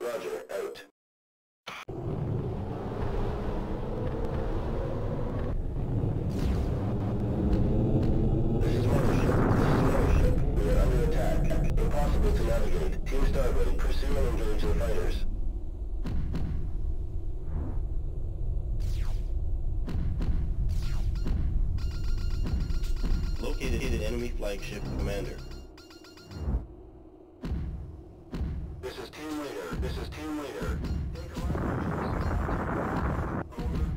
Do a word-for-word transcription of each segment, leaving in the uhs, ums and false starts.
Roger, out. This is Mothership. This is Mothership. We are under attack. Impossible to navigate. Team StarBlade, pursue and engage the fighters. Located enemy flagship commander. This is team leader. This is team leader. Take a right. Over.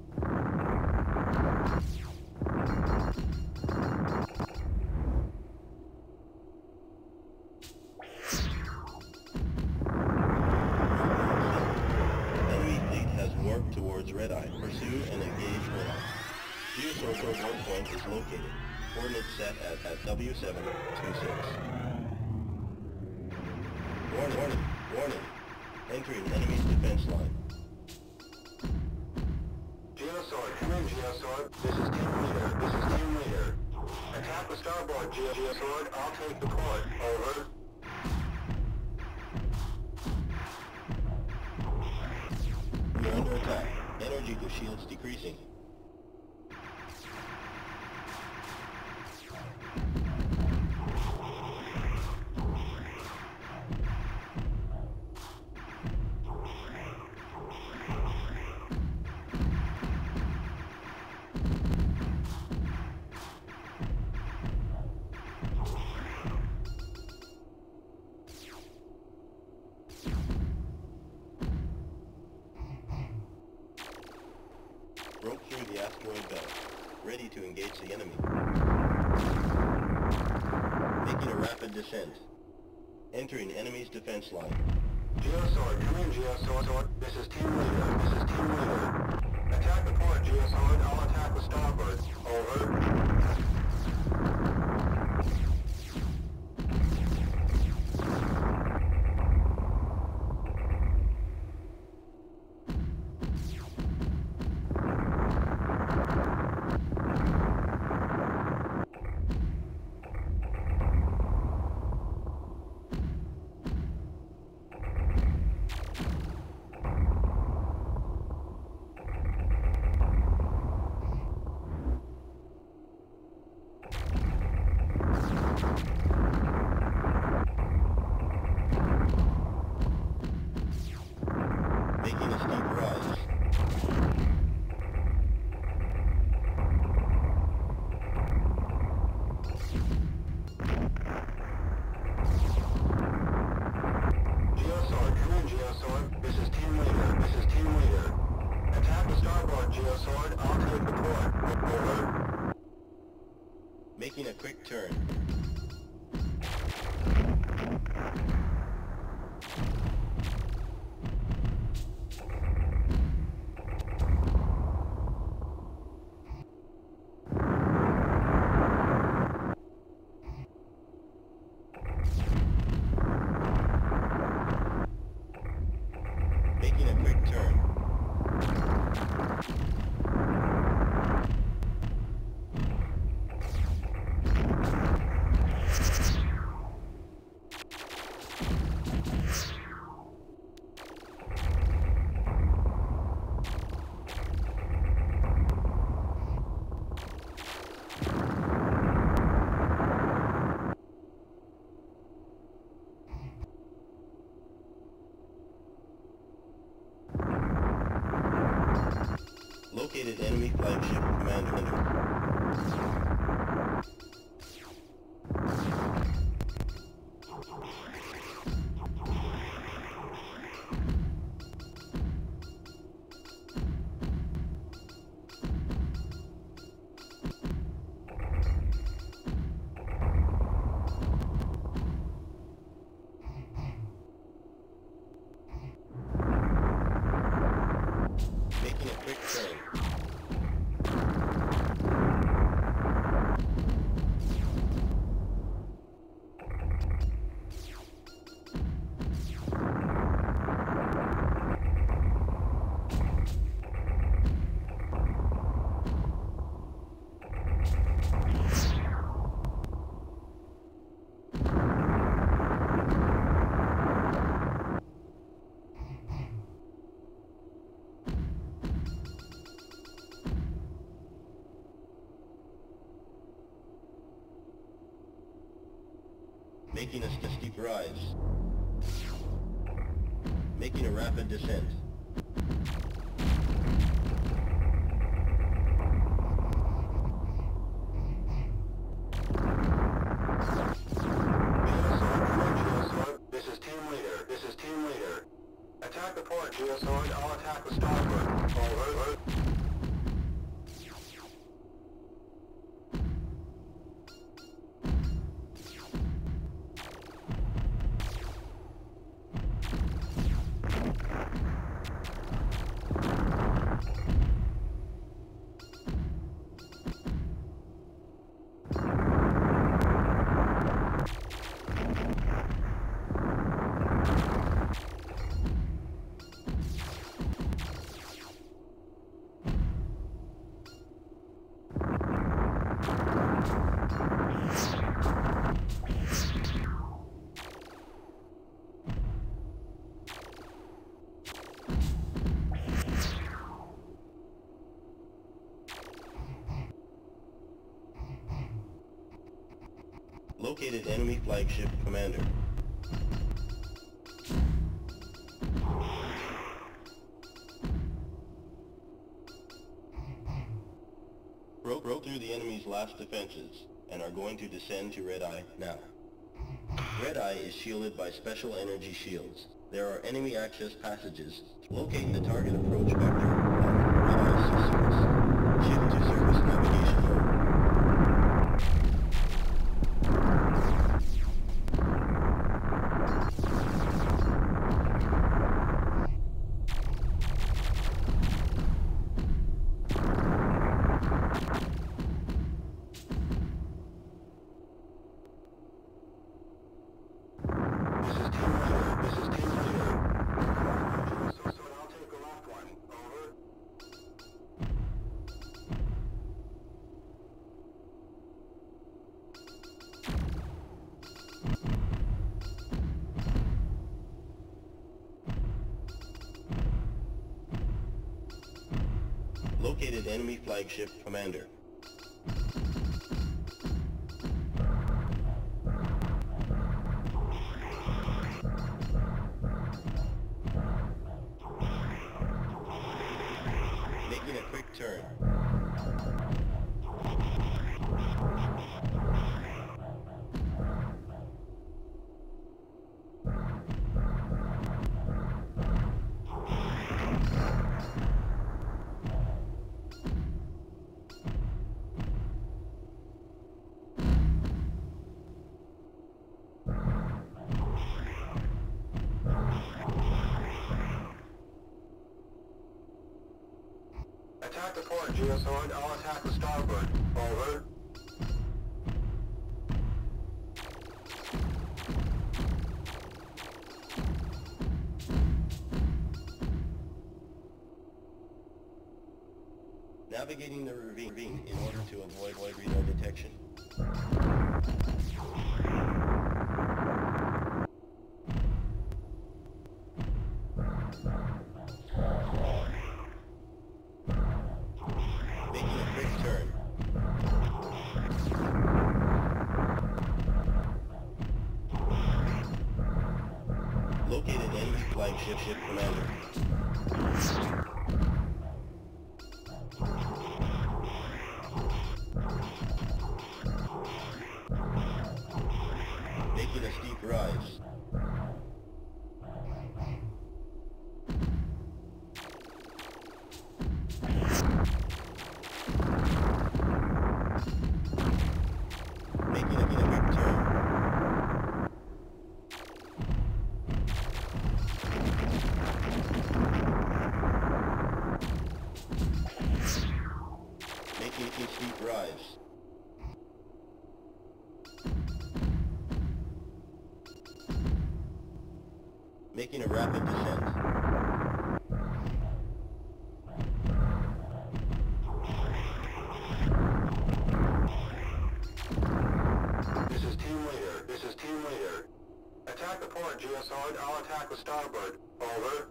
Enemy fleet has warped towards Red Eye. Pursue and engage Red Eye. Geosource warp point is located. Coordinates set at, at W seven two six. Warning, warning, warning. Entering enemy's defense line. Geosword, come in, Geosword. This is team leader. This is team leader. Attack the starboard, Ge Geosword. I'll take the port. Over. We're under attack. Energy to shields decreasing. Broke through the asteroid belt. Ready to engage the enemy. Making a rapid descent. Entering enemy's defense line. Geosword, come in, Geosword. This is team leader. This is team leader. Attack the port, Geosword. I'll attack the starboard. Over. Making a steep rise. Geosword, come in, Geosword. This is team leader. This is team leader. Attack the starboard, Geosword. I'll take the port. Over. Making a quick turn. Making a quick turn. Located enemy flagship commander. Making a quick turn. Making a steep rise. Making a rapid descent. This is team leader. This is team leader. Attack the port, Geosword. I'll attack the starboard. Over. Located enemy flagship commander. Broke, broke through the enemy's last defenses and are going to descend to Red Eye now. Red Eye is shielded by special energy shields. There are enemy access passages. Locate the target approach vector on Red Eye's surface. Shift to surface navigation mode. Located enemy flagship commander. Making a quick turn. Attack the port, Geosword. I'll attack the starboard. Over. Navigating the ravine in order to avoid void radar detection. Located enemy flagship ship commander. Making a steep rise. Making a, making a quick turn. Making a steep rise. Making a rapid descent. This is team leader. This is team leader. Attack the port, Geosword. I'll attack the starboard. Over.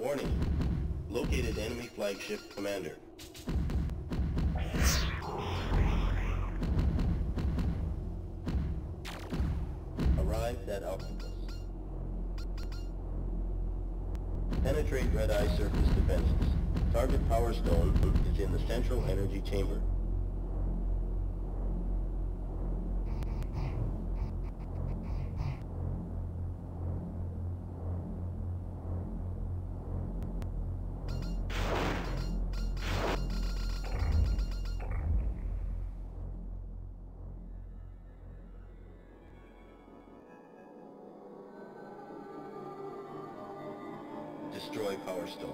Warning. Located enemy flagship commander. Arrived at Octopus. Penetrate Red Eye surface defenses. Target Power Stone is in the central energy chamber. Destroy Power Stone.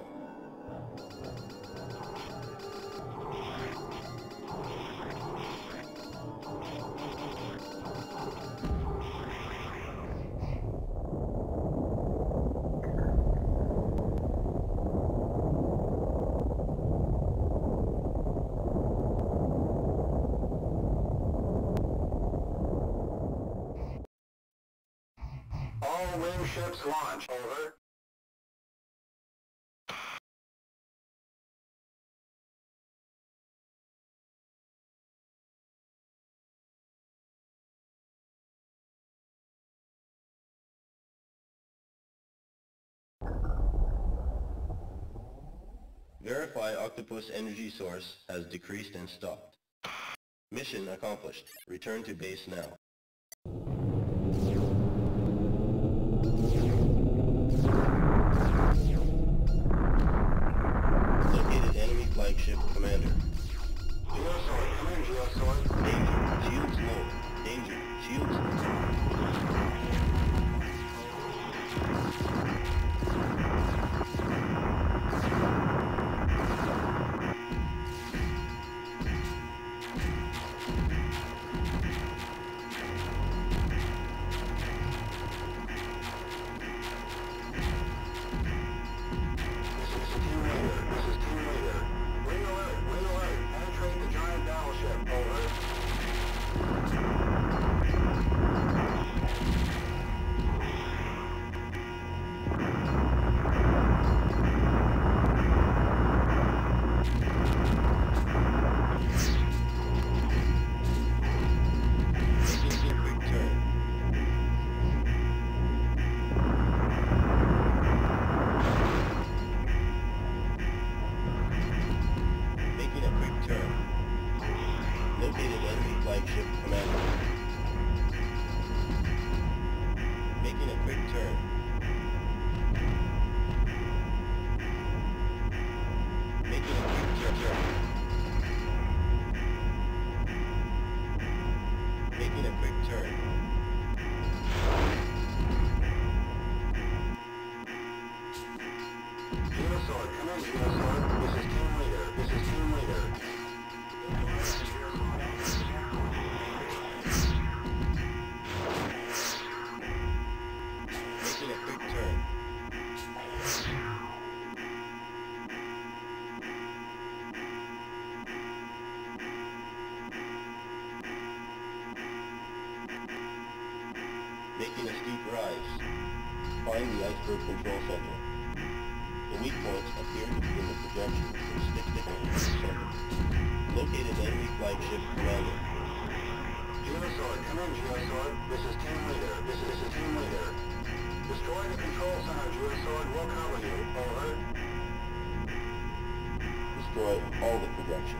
All wing ships launch. Over. Verify Octopus energy source has decreased and stopped. Mission accomplished. Return to base now. Located enemy flagship commander. Geosword, come in, Geosword. Danger, shields low. Danger, shields low. Making a steep rise. Find the iceberg control center. The weak points appear to be in the projection from stick to the center. Located enemy flagship commander. Geosword, come in, Geosword. This is team leader. This is, this is team leader. Destroy the control center, Geosword. We'll cover you. Over. Destroy all the projections.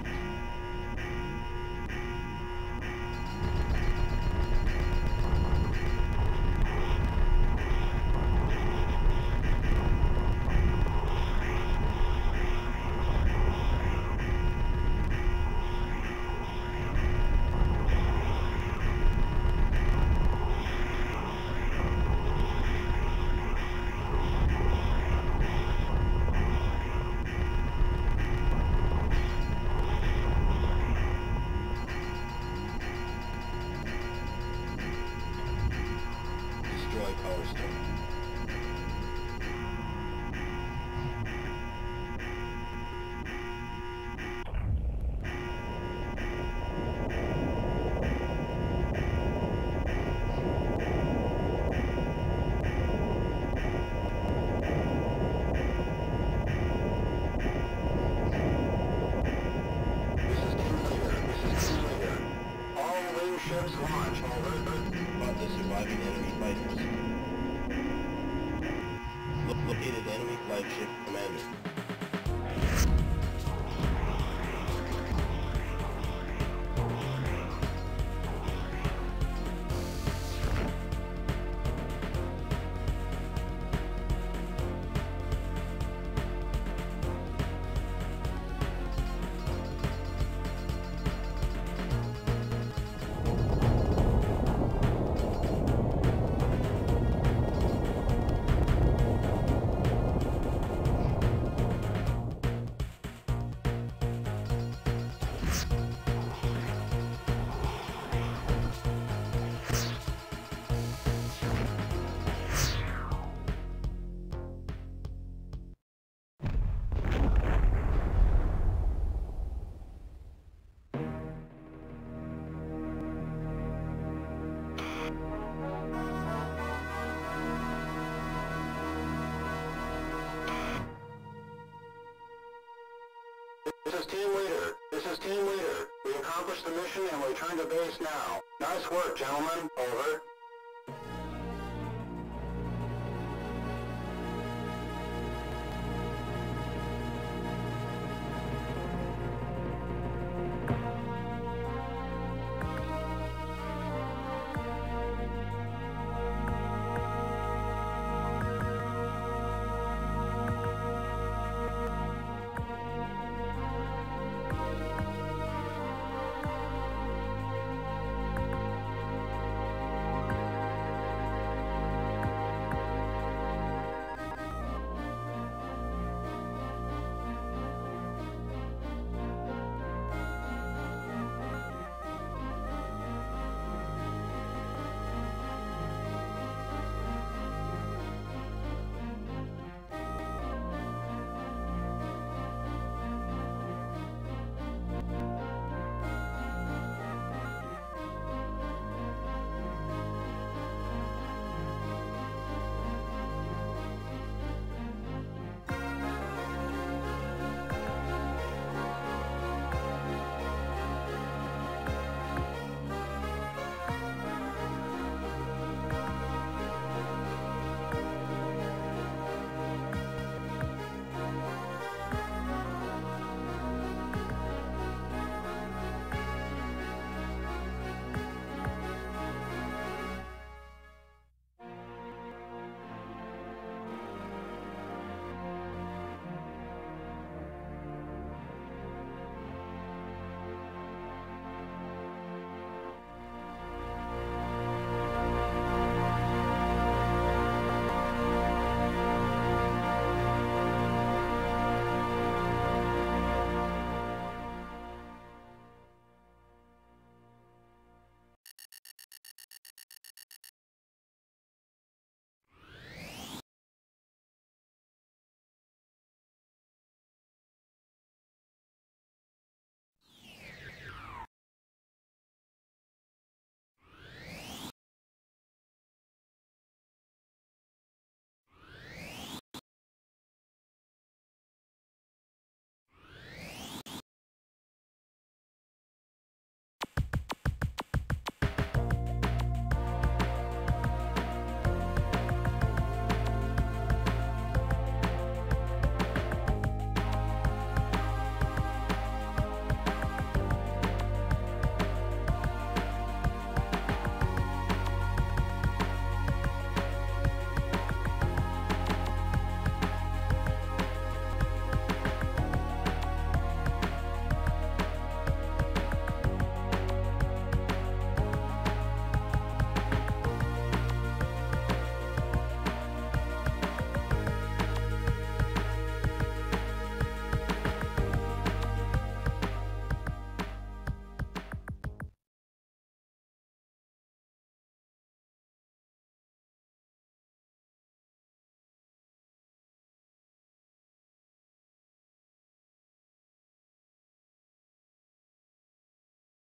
fighters. Lo- located enemy flagship commander. This is Team Leader. This is Team Leader. We accomplished the mission and we return to base now. Nice work, gentlemen. Over.